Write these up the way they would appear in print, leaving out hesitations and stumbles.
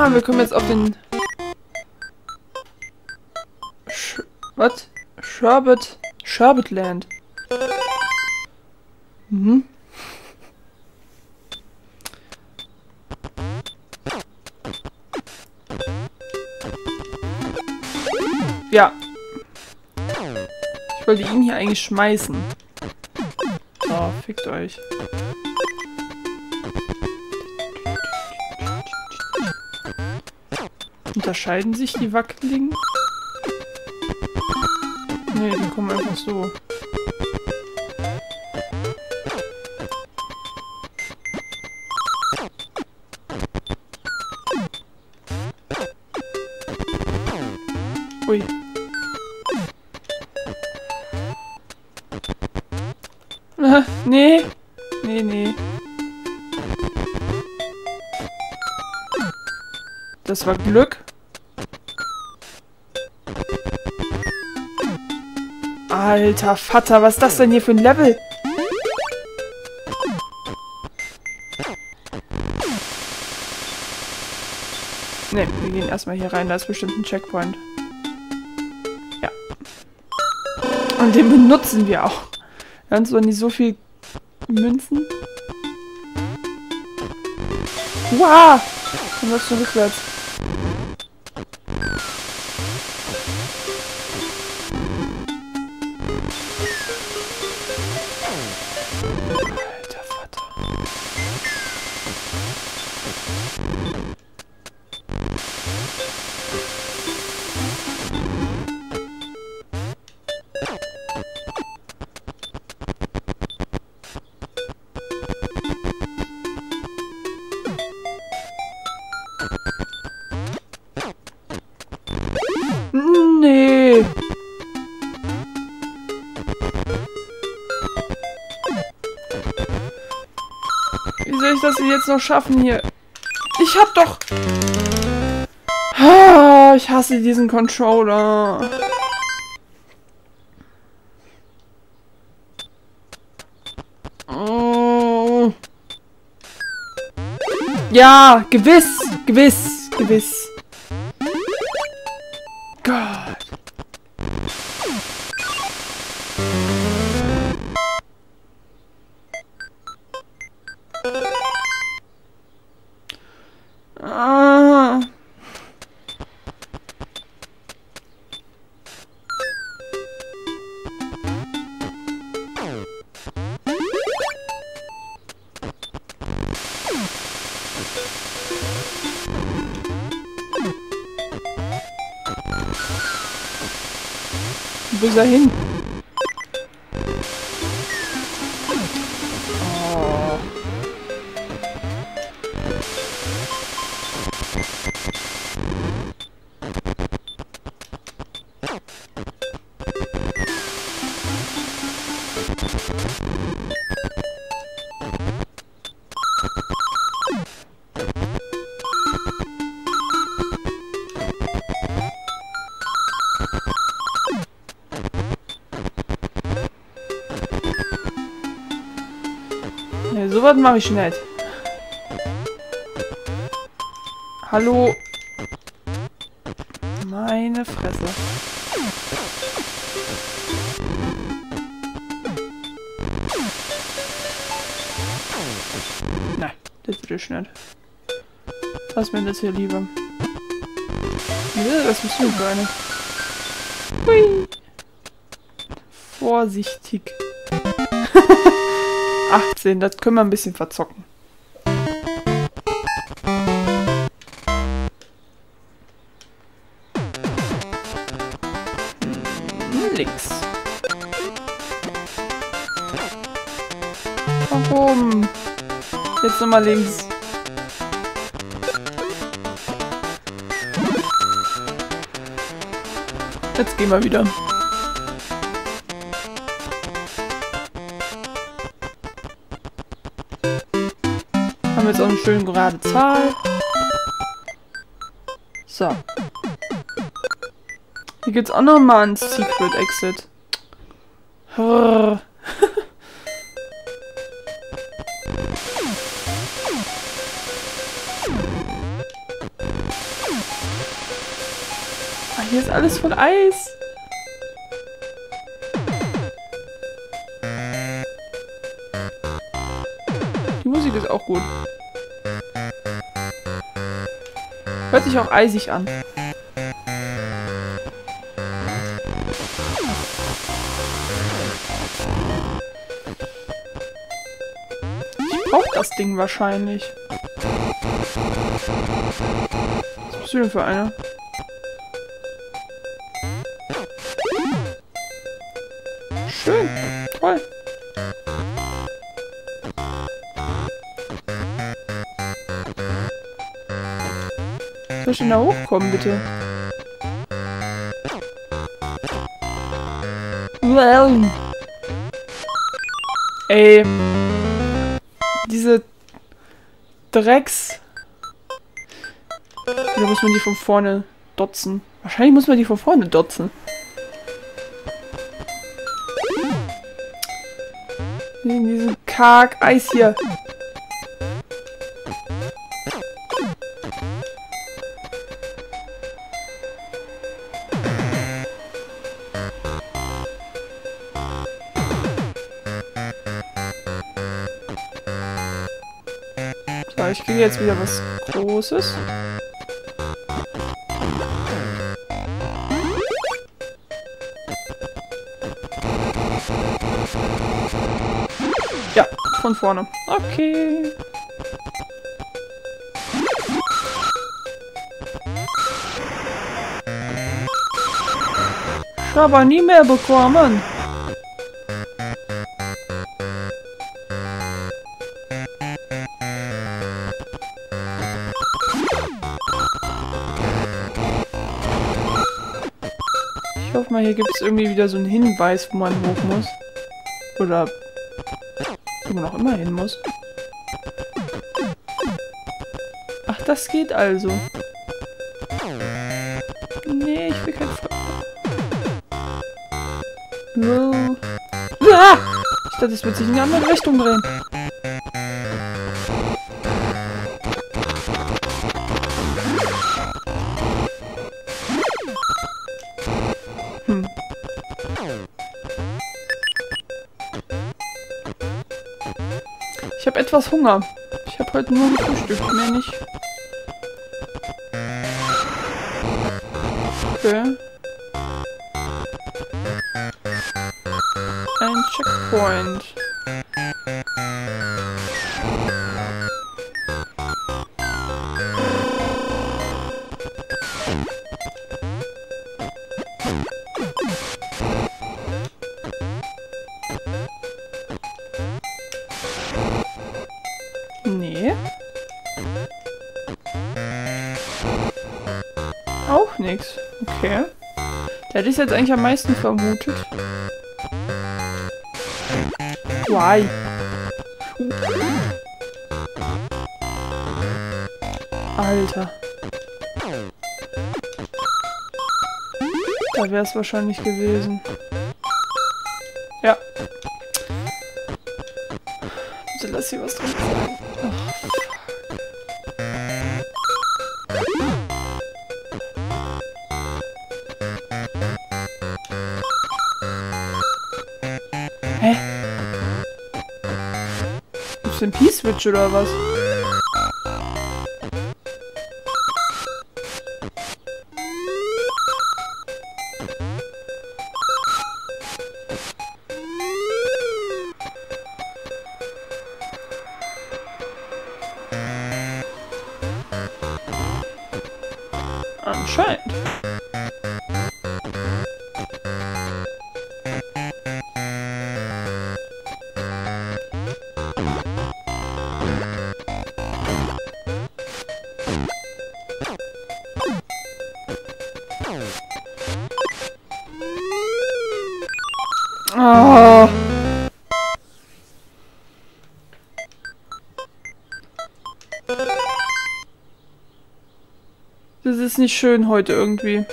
Ah, wir kommen jetzt auf den... Was? Sherbetland. Mhm. Ja. Ich wollte ihn hier eigentlich schmeißen. So, fickt euch. Unterscheiden sich die Wackeligen? Nee, die kommen einfach so. Ui. Nee. Nee. Das war Glück. Alter Vater, was ist das denn hier für ein Level? Ne, wir gehen erstmal hier rein, da ist bestimmt ein Checkpoint. Ja. Und den benutzen wir auch. Wir haben zwar nicht so viel Münzen. Wow! Dann läuft schon rückwärts. Alter Vater. Nee. Wie soll ich das jetzt noch schaffen hier? Ich hab doch... Ah, ich hasse diesen Controller. Oh. Ja, gewiss. Gott. Ah. Wo ist er hin? Oh. Nee, sowas mache ich nicht. Hallo? Meine Fresse. Nein, das will ich nicht. Lass mir das hier lieber. Was bist du für eine? Hui. Vorsichtig. 18, das können wir ein bisschen verzocken. Links. Warum? Jetzt nochmal links. Jetzt gehen wir wieder. Haben wir jetzt auch eine schön gerade Zahl. So. Hier gibt's auch nochmal ein Secret Exit. hier ist alles voll Eis. Die Musik ist auch gut. Hört sich auch eisig an. Ich brauche das Ding wahrscheinlich. Was bist du denn für einer? Schön. Toll. Soll ich denn da hochkommen, bitte? Well. Ey. Diese Drecks. Oder muss man die von vorne dotzen? Wahrscheinlich muss man die von vorne dotzen. In diesem karg Eis hier. So, ich kriege jetzt wieder was Großes. Ja, von vorne. Okay. Ich habe nie mehr bekommen. Ich hoffe mal, hier gibt es irgendwie wieder so einen Hinweis, wo man hoch muss. Oder wo man auch immer hin muss. Ach, das geht also. Nee, ich will kein Feuer. Ah! Ich dachte, es wird sich in eine andere Richtung drehen. Ich habe etwas Hunger. Ich habe heute nur gefrühstückt, mehr nicht. Okay. Ein Checkpoint. Nee. Auch nichts. Okay. Da hätte ich jetzt eigentlich am meisten vermutet. Why? Alter. Da wäre es wahrscheinlich gewesen. Ja. Bitte lass hier was drin sein. Ach. Hä? Gibt's den P-Switch oder was? Anscheinend. Oh. Das ist nicht schön heute irgendwie.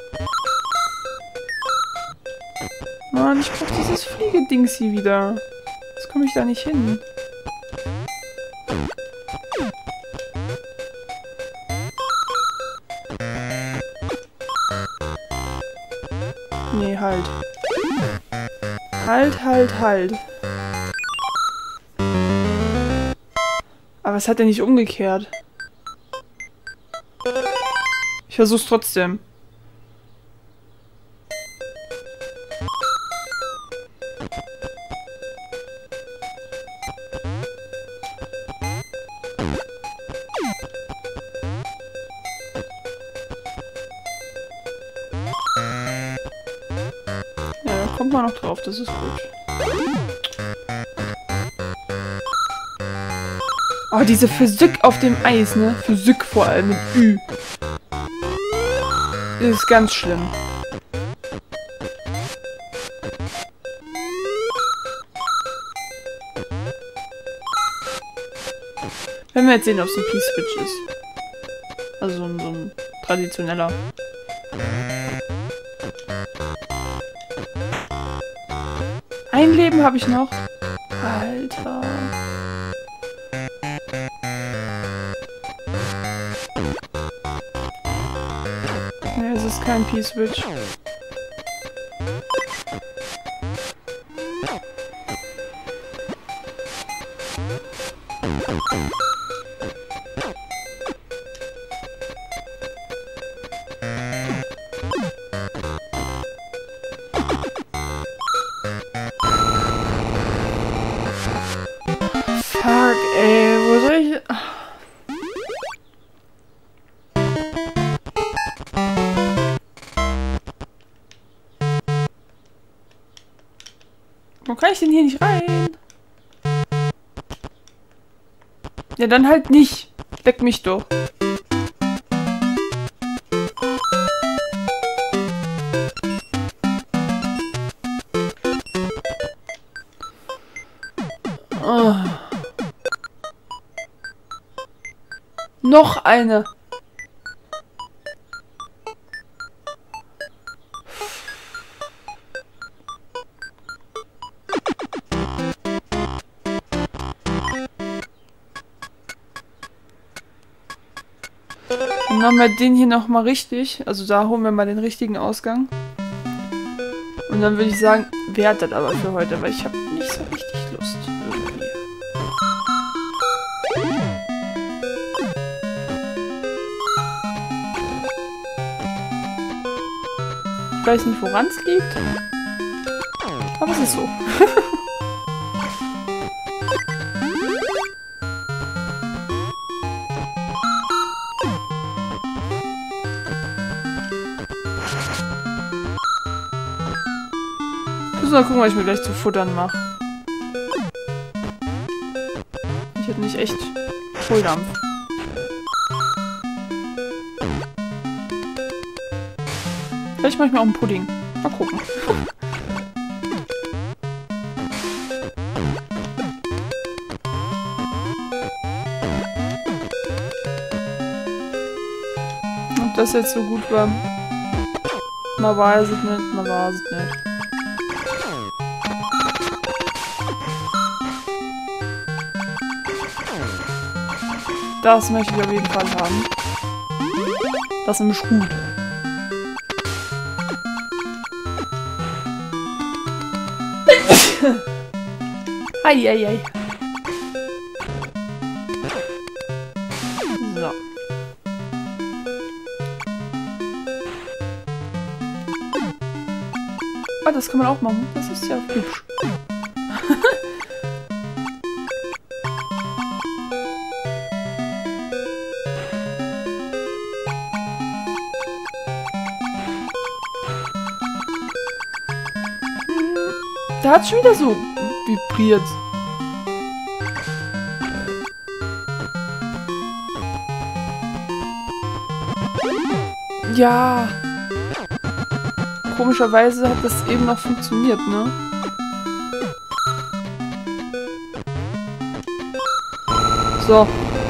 Mann, ich brauch dieses Fliegedings hier wieder. Jetzt komme ich da nicht hin. Halt. Aber es hat er nicht umgekehrt. Ich versuch's trotzdem. Ja, da kommt man noch drauf, das ist gut. Oh, diese Physik auf dem Eis, ne? Physik vor allem mit Ü. Ist ganz schlimm. Wenn wir jetzt sehen, ob es ein P-Switch ist. Also so ein traditioneller. Ein Leben habe ich noch. Alter. Ne, es ist kein P-Switch. Fuck, ey, wo soll ich... Wo kann ich denn hier nicht rein? Ja, dann halt nicht. Leck mich doch. Oh. Noch eine. Dann machen wir den hier nochmal richtig. Also da holen wir mal den richtigen Ausgang. Und dann würde ich sagen, wer hat das aber für heute? Weil ich habe nicht so richtig Lust. Irgendwie. Ich weiß nicht, woran es liegt. Aber es ist so. Ich muss mal gucken, was ich mir gleich zu futtern mache. Ich hätte nicht echt Kohldampf. Vielleicht mache ich mir auch einen Pudding. Mal gucken. Ob das jetzt so gut war? Man weiß es nicht, man weiß es nicht. Das möchte ich auf jeden Fall haben. Das ist nämlich gut. Eieiei. So. Ah, das kann man auch machen. Das ist ja hübsch. Da hat es schon wieder so vibriert. Ja. Komischerweise hat das eben noch funktioniert, ne? So.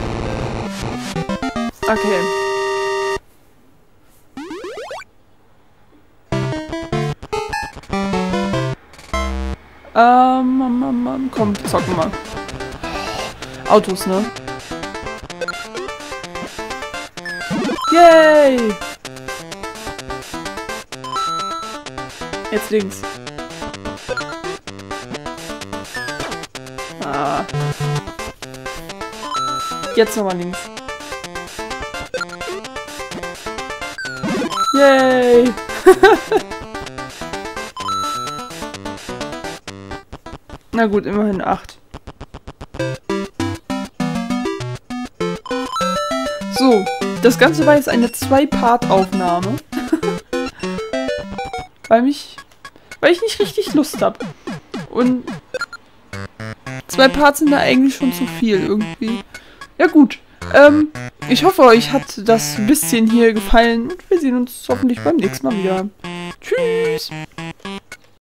Okay. Komm, zocken mal. Autos, ne? Yay! Jetzt links. Ah. Jetzt nochmal links. Yay! Na gut, immerhin 8. So, das Ganze war jetzt eine 2-Part-Aufnahme. weil ich nicht richtig Lust habe. Und 2 Parts sind da eigentlich schon zu viel irgendwie. Ja gut, ich hoffe, euch hat das bisschen hier gefallen und wir sehen uns hoffentlich beim nächsten Mal wieder. Tschüss!